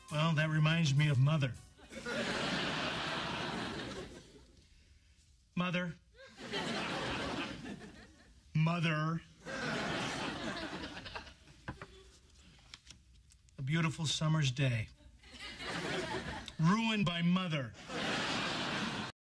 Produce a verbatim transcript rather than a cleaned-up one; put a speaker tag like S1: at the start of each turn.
S1: Well, that reminds me of Mother. Mother. Mother. A beautiful summer's day. Ruined by Mother.